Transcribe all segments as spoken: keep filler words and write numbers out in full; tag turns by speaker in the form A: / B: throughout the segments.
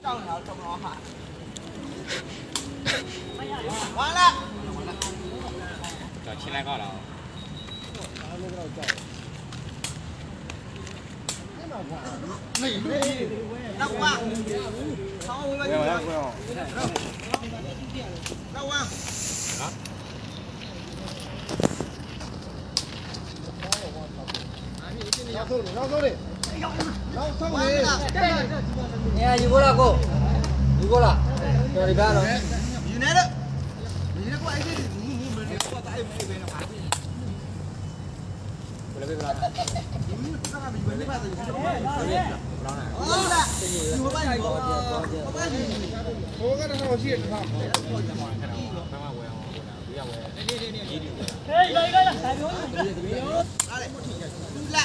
A: 高鸟中了哈。完了。
B: 找起来搞了。
A: 没没，那我，好，我
B: 不要不要不要。
A: 那我。啊。
C: 绕手里，绕手里。绕手里。
D: 你看，有过了哥，有过了，叫你别了。
A: 有来了，你这过来这里，你你们这过咋也没一边的话。
B: 过来别过来。
A: 你看看你们这块子有什么？好了，我把你，我把你，
C: 我刚才让我去是吧？
E: 哎，来来来，来表演。
A: 来，来。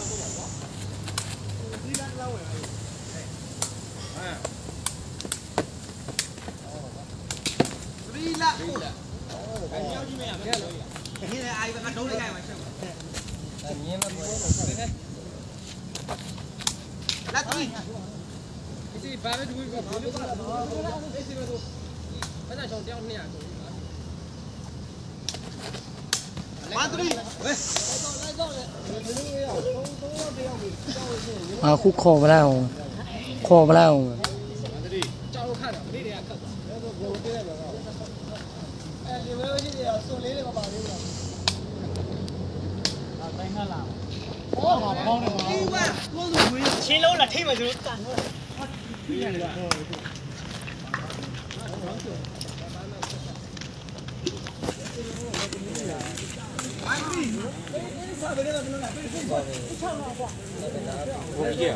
A: 对了。你来阿姨把它手里盖完行吗？
D: 你们不
A: 来对。
D: 这八百多一个，八百多，这是个多，反正小两年。
A: 完对。喂。
F: 啊，胡考不来哦，考不来哦。
D: 加入看了，没得看。哎，你们有些要送礼那个吧？这个。啊，真看了。好好好的嘛。
E: 青楼了，退嘛就干了。
B: 我理解。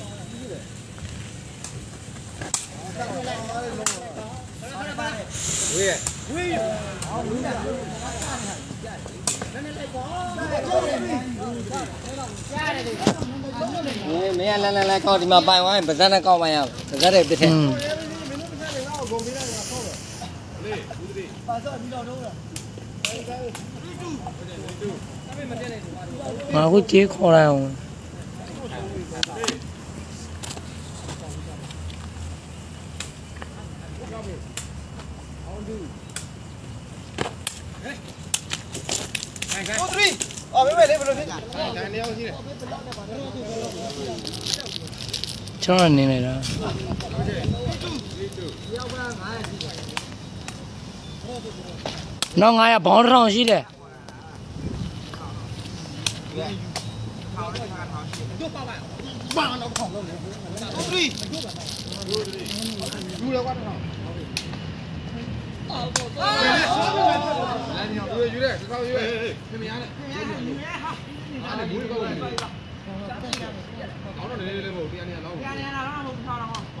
B: 喂。喂。
D: 你没来来来搞你妈办完，不在那搞完呀，不在那别听。
F: 嗯。啊，会接考来哦。
A: 我对，哦，没没来不了，
C: 咱聊起来。
F: 多少年来了？那俺也帮上去的。
A: 对。
C: 入了关上。来，你好，有有的，知道有的，没没伢的，伢的没有搞问题。搞到你那里不？别伢老。
A: 别伢那老不漂亮哈。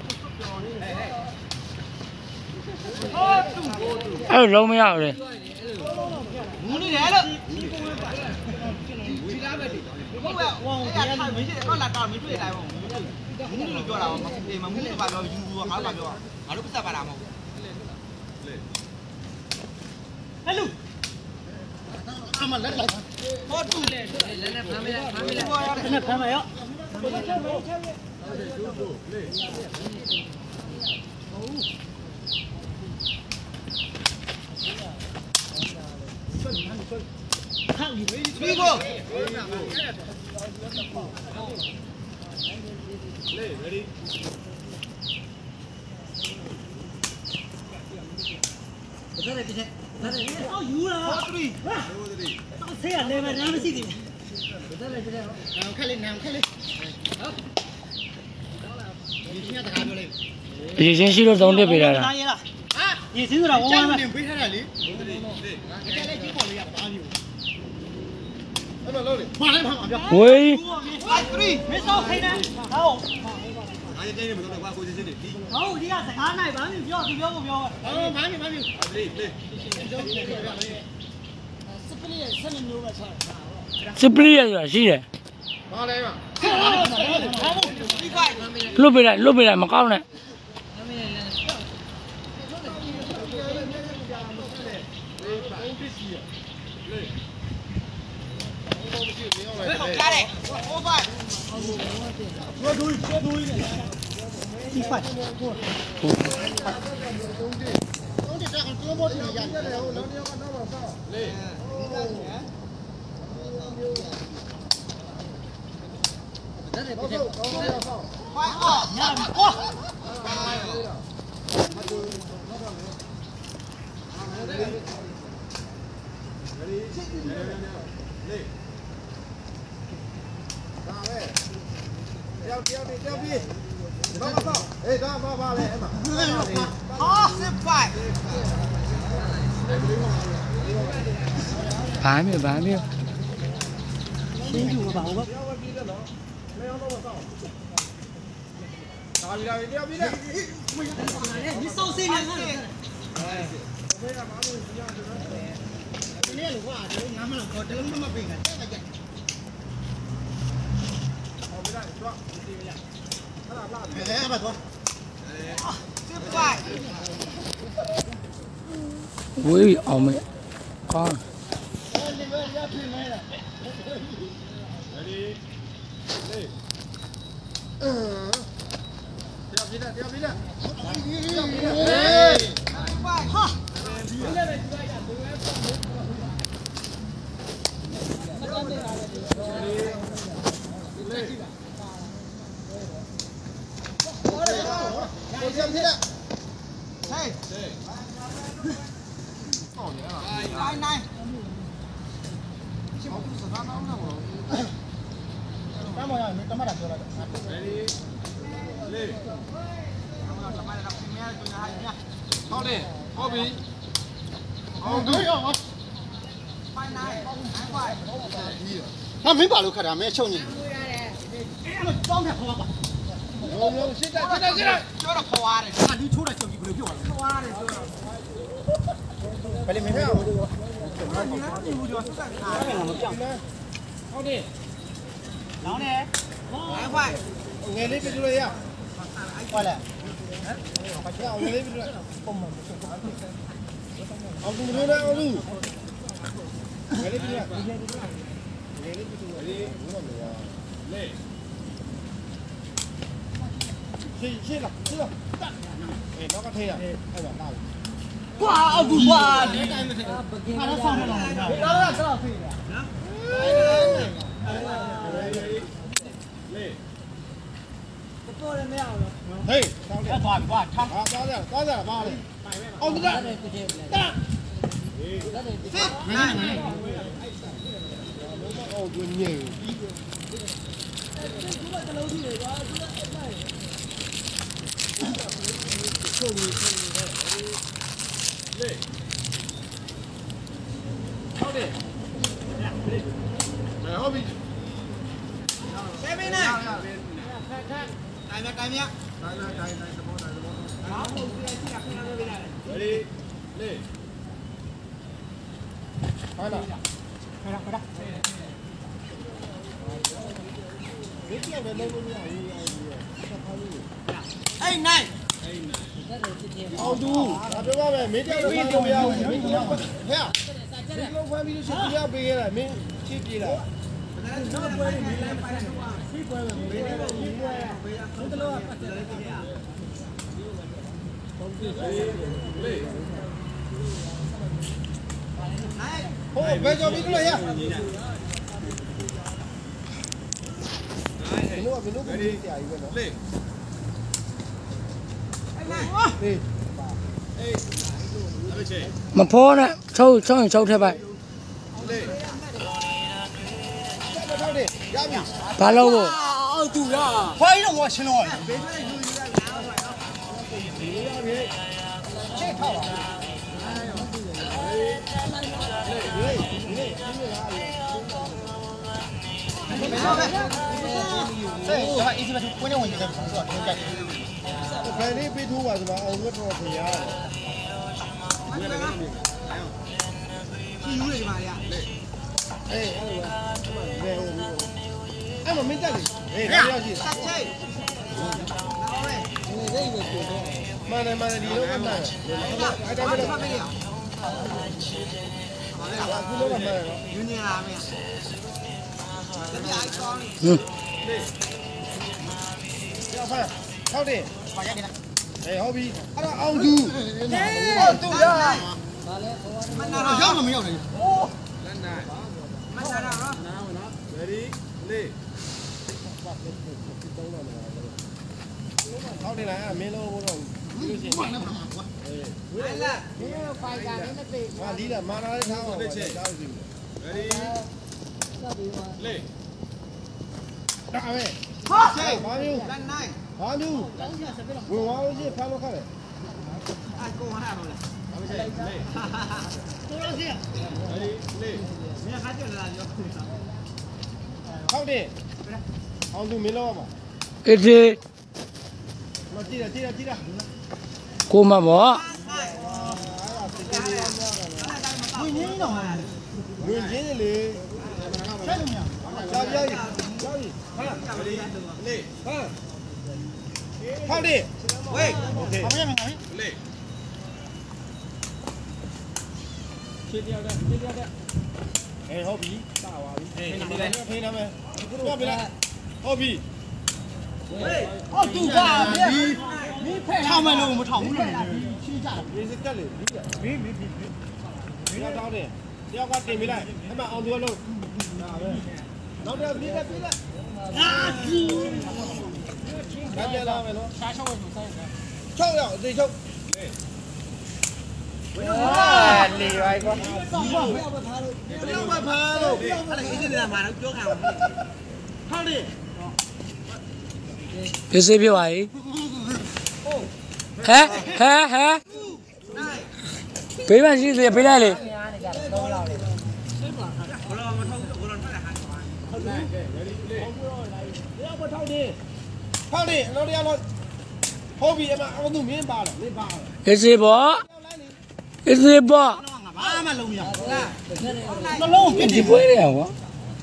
F: 哎，肉没有的。
A: 五里来了。我我我家看没事，我来搞没出来嘛，五里就了嘛，对嘛，五里发表有五，还发表，还都不咋巴啦嘛。
E: 来路。
C: 阿妈来来。
A: 我住。来来旁边来，旁边来。
E: 真的看没有？
A: 追过。
E: 不在这边，在这边。哦，有了。到车啊，那边两个兄弟。不在这边。
C: 南开嘞，南开嘞。好。你听下大家嘞。
F: 以前洗了澡就别来了。
E: 啊？以前是啦，我
C: 家里面背下来哩。对对对。家里经过了呀，打牛。哎，不老李，马上跑马标。
F: 喂。
E: 没少开呢。好。
C: 俺家这里没有的话，过去这里。
E: 好，你看这俺那半米标就标不标啊？
C: 哦，半米半米。对对。
E: 十不里十零六个钱。
F: 十不里也是是的。
C: 哪来嘛？
F: 路边来，路边来没搞呢。
A: 好家嘞，我饭。
C: 多多多一点。
E: 一块。
A: 快哦！你看，哇！
C: 掉掉的掉的，放放放，哎，放放放嘞，哎嘛，
A: 好，十块。
F: 盘没有盘没有。
E: 新旧吧，我。
C: 掉的掉的掉的，
E: 你烧谁呢？你路啊，这俺们那个这个他妈背个，这个讲。哎，不多。
A: 十块。
F: 喂，澳门，啊。
C: 嗯，掉皮了掉皮了，
A: 哎，十块，哈。
C: 我掉皮了，
A: 嘿，
C: 对，少年啊，
A: 来来。
E: 咱们要没怎么打球了？
C: 来，好嘞，好比，好对啊，
A: 快来，来快。
E: 他没把路开的，没瞧你。哎，我装开好吧？
C: 有有，现在现在现在，
A: 叫他跑啊的，
E: 看你出来叫你不能叫了。跑啊的，快点没票。
C: 好的，
A: 然后呢？来快。
C: 我那边出来呀，
E: 快了。
C: 我那边出来。เอาดูดูนะเอาดูเฮ้ยนี่เป็นอะไรเฮ้ยนี่เป็นอะไรเล่ชี้ชี้หลักเสื้อเฮ้ยน้องก็เทอ่ะให้แบบได้
E: 哇，好多哇！你看他放上来了，老了知道飞的。
C: เล่
E: 多人没有了。
C: เฮ้ยต้องเนี่ย
E: 哎，挂挂，他。
C: อ่าต้องเนี่ยต้องเนี่ยมาเลยเอาดูนะได้โอ้ยเนี่ย好的，哎，好比，
A: Xe bên này. Đại miệng, đại miệng.
C: 来来来来，什么来什么？来哩，来，开了，
E: 快点，快点。
C: 没见过那个鸟一样的，
A: Ê này.
C: 好多，那边外面没见过那个不要，没不要，看，这个外面就是不要背了，没去背了。 哦，别叫别过来呀！别弄，别弄，别弄，下一个呢？来，来，哎，那边去。
F: မဖောနဲ့抽抽ရင်抽ထည့်ပိုက်
C: 来，下面上的，下面。
F: ဘာလို့ကို
E: 哦，对呀。快点，我请了。这套啊。 这还一直在关键问题在重复，听见？
C: 来，你背图吧是吧？哦，我多少钱呀？
A: 去有的嘛呀？
C: 哎，来，我，哎，我没在里，哎，不要紧。
A: Sắt chơi. Nào đây.
C: 慢点，慢点，你都慢慢。哎，这边。
A: Bắt cái gì?
C: 啊，你都慢慢了。
A: Như như làm vậy. Cái này ai con đi.
F: 嗯
C: 不要饭。 ထောက်တယ်ပါရနေတာအေးဟုတ်ပြီအဲ့တော့အောင်သူဟုတ်သူရမနာရောက်မမရောက်နိုင်ဘူး
A: မနာတော့နော်
C: ready လေးထောက်တယ်လားမင်းလုံးဘောတော့ပြီးလို့ရှိရင်အေး
A: ဟဲ့လား
C: ဖိုင်ကာနဲ့မသိဟာလီးလာမာနာလေးထားအောင်ပဲတောက်စီ ready လေးဒါပဲ
A: ဟာဆေး
C: ဘာမျိုး
A: လန်နိုင်
C: ဘာမျိုးဝင်သွားလို့ရှိရင်ဖမ်းလို့ခက်တယ်
A: အကိုဟာတော့လေ
C: ဘာမရှိလေး
E: တော်တော်စီး
C: ready လေး
A: မင်းခါကြလာပြော
C: ထောက်တယ်အောင်သူမင်းလုံးပါ
F: အေးဒီ
C: မကြည့်ရကြည့်ရကြည့်ရ
F: ကိုမဘော
A: ဝင်နေတော့မှာ
C: ဝင်ချင်းလေဆက်လို့မရကြောက်ရိုက်ကြောက်ရဟာလေးဟာထောက်တယ်
A: ဝေး
C: โอเค
A: ဘာမရမင်းလား
C: လေးခြေပြောက်တဲ့ခြေပြောက်တဲ့အေးဟုတ်ပြီစပါပြီအေးဒီလိုက်ဖိနေမယ်ပြောပြလိုက်ဟုတ်ပြီ
A: ဟောတူပါဗျာမင်းဖက်ထောင်မလို့မထောင်ဘူးလို့ချီးကြတယ်
C: ရေစကက်လေဘီးဘီးဘီးဘီးဘီးတော့တယ်တယောက်ကတင်ပေးလိုက်အဲ့မှာအောင်သူကလို့ဒါပဲနောက်တစ်ပြေးလိုက်ပြေးလိုက်အာဒီဒါကြလာမယ်နော်ရှားချောက်ဝင်ဆိုင်ချောက်ရအောင်အသေးချောက်လေဝိုင်းကွာဘယ်လိုပဲဖားလို့အဲ့ဒါအေးနေတာမှာတော့ပြောခံအောင်ဟုတ်တယ်
F: ပစ္စည်းပြပါ E ဟဲဟဲဟဲပေးမရှိသေးပေးလိုက်လေ
A: ဘလောမထောက်ဘူးဘလောထွက်လာခိုင်းပါဟုတ်တယ်
C: တရားမထောက်နေထောက်နေနောက်တရားတော့ဟုတ်ပြီအမအောင်သူမင်းပါတော့မင်းပါတော့
F: ပစ္စည်းဘောပစ္စည်းဘော
A: ဘာမှလုံးမရဘူးလား
F: မလုံးဒီပွဲရကွာ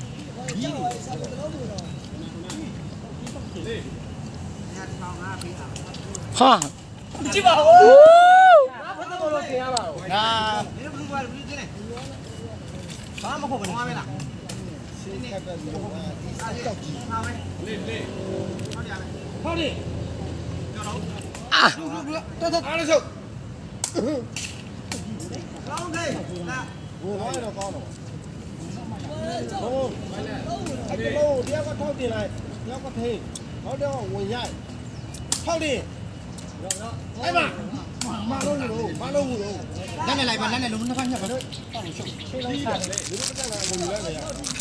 F: ဟာကြည့်ပါဦး
A: ငါဘယ်လိုလုပ်တင်ရပါ့။ဒါမင်းဘယ်လိုပါလဲဘယ်လိုတင်လဲ။ဘာမှမဟုတ်ဘူး။ဘာမဲလား။ရှင်းနေတယ်။အားကြောက်ကြည့်။ဟာမဲ။လေးလေး။ဟုတ်တယ်။ဟုတ်တယ်။ကြောက်တော့
F: အာ
C: တော်တော်အားလို့ချုပ်
A: ။ကောင်းတယ်။လာ
C: ဘိုးဟောရတော့ကောင်းတော့ဘိုးအဲ့ဒီလိုတရားကထောက်တင်လိုက်တရားကထိဟောတော့ဝင်ရိုက်ထောက်တယ်အဲ့မှာမလုံးလို့မလုံးဘူးလို့
A: ။လက်နဲ့လိုက်ပါလက်နဲ့လုံးနှစ်ဖက်ညက်ပါလို့
C: ရှင်းလိုက်တာလေဒီလိုတက်လာဝင်ယူလိုက်မယ်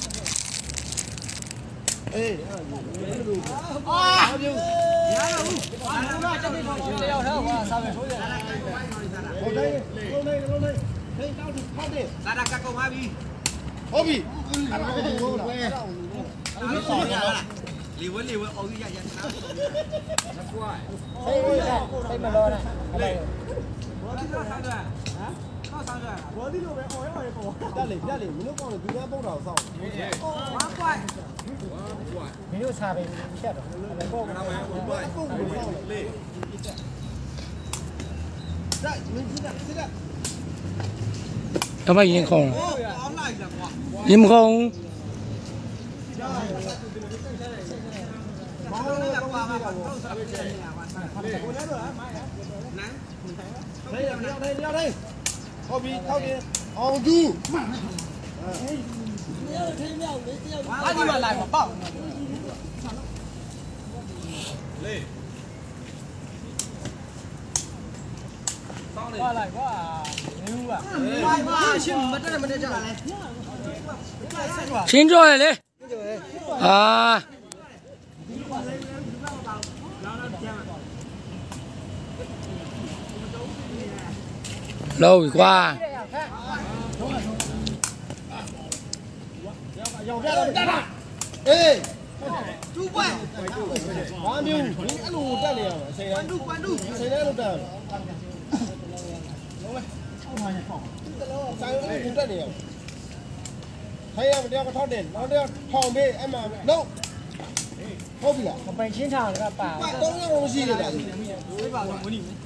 C: အေးအဲ့ဒါဘယ်လိုအာဟုတ်ပြီ
A: ။ရရဘူး။ဘာလို့တက်နေတော့တယောက်တော့ဟာစားမယ်ဆိုရတယ်။
C: ဟိုတိုင်းလုံးနေလုံးနေထိတောက်သူထောက်တယ်
A: လာတာကကုန်ပါပြီ
C: ဟုတ်ပြီအဲ့ဒါကိုဘူးလားအဲ့ဒါကိုဘူး
A: ။ဒီဆောင်ရလား။လေဝဲလေဝဲအော်ကြီးရရနား။
C: ဟေးဟေးစိတ်မလောနဲ့အဲ့ဒါ
A: ဘောဒီတော့ဆောင်ရ။ဟမ်။ကောက်ဆောင်ရ။
C: ဘောဒီလိုပဲအော်ရောရေပေါ်တက်လေတက်လေမင်းတို့ကောင်းတယ်သူများပုံတော်ဆောက်
A: ။ဝါကွိုက်
E: မင်းတို့စားပဲဖြတ်တော့
C: ပေါ့ကတော့ပဲပုံပေါ်ဆောက်လေဒါမင်းကြီးကစစ်က
F: တော့မရင်ခေါင်း
A: ။ဟောအောင်းလိုက်တာကွာ
F: ရင်မခေါင်း
A: ။ဘာလို့လဲကွာဘာလို့ဆက်ပြနေရပါ့။
C: လေကိုလည်းတော့မိုင်းဟဲ့
A: နန်း
C: လေရောက်လေရောက်လေဟုတ်ပြီထောက်တယ်အောင်သူ
A: ဘာဒီမှာလိုက်မပေါ့
C: လေ
A: ဘာလိုက်ကွာမင်းကဘာဘာရှင်းမတက်မတက်ကြလဲ
F: ချင်းကြောရလေအာလောကွာ
C: ရောက်ပြတော့တက်တာအေး
A: တူပွဲ
C: ဘာမျိုးအဲ့လိုတက်နေရမှာအချိန်တိုင်း
A: တူကွန်တူ
C: အချိန်တိုင်းလို့တက်ရမှာလုံးလဲဆိုင်လို့တက်နေရခိုင်းရမတရားကထောက်တယ်နောက်တရားထောင်ပေးအဲ့မှာလုံးဟုတ်ပြီလား
E: မပိုင်ချင်းထောင်ကပါ
C: တော့တော့မရှိတယ်ဗျာ
A: ဝေးပါကွာမနီ
C: ဟေး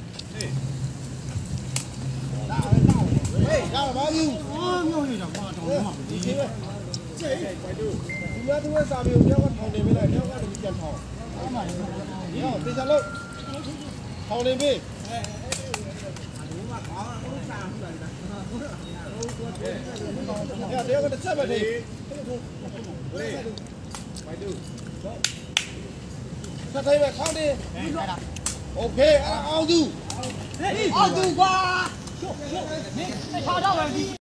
C: ရပါဘူးအော်မျိုးနေတာကွာတော့မှာဒီသေးပဲကျေးပိုက်တူဒီများသူကစာမျိုးတရားကထောင်တယ်မလားတရားကတည်းကပြန်ထောင်အဲ့မှာဒီတော့တေချာလို့ထောင်နေပြီရတရားကတစ်ချက်ပဲနေဆက်ထိုင်ပဲခေါင်းနေโอเคအောင်သူအောင်သူကွာ